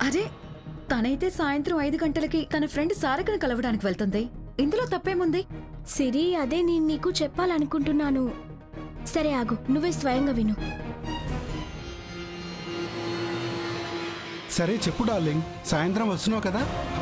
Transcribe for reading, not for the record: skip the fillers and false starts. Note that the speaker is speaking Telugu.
అదే తనైతే సాయంత్రం 5 గంటలకి తన ఫ్రెండ్ సారికను కలవడానికి వెళ్తుంది. ఇందులో తప్పేముంది? సిరి, అదే నేను నీకు చెప్పాలనుకుంటున్నాను. సరే ఆగు, నువ్వే స్వయంగా విను. సరే చెప్పు డార్లింగ్, సాయంత్రం వస్తున్నావు కదా.